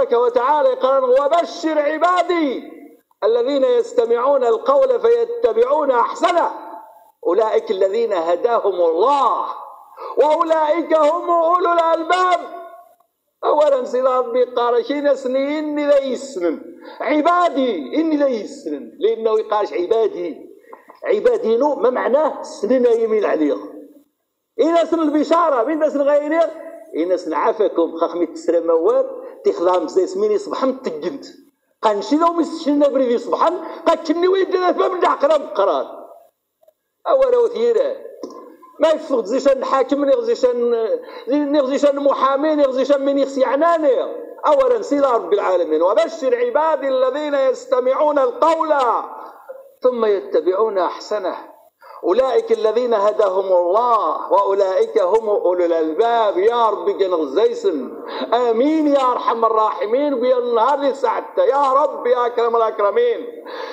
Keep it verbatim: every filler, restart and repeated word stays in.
تبارك وتعالى قال وبشر عبادي الذين يستمعون القول فيتبعون أحسنه أولئك الذين هداهم الله وأولئك هم أولو الألباب. أولا سيدي ربي قال شي نسني إني لا يسنن عبادي إني لا يسنن لأنه يقالش عبادي عبادي نو ما معناه سننا يميل عليه إنا سن البشارة من ناس غيرين إنا سن عافاكم خاخمي تسرى مواد تخلام زي سميني صبحا تقنت قنشي لو مسشنا بريدي صبحا قاتشني ويدنا فمن دعقنا بقرار أولا وثيرة ما يفقد زيشان حاكم نغزيشان نغزيشان محامي نغزيشان من يخسي عناني. أولا سيدي رب العالمين وبشر عبادي الذين يستمعون القول ثم يتبعون أحسنه أولئك الذين هداهم الله وأولئك هم أولو الألباب. يا ربي كنغزيسن آمين يا أرحم الراحمين ويا النهار اللي سعدت يا رب يا أكرم الأكرمين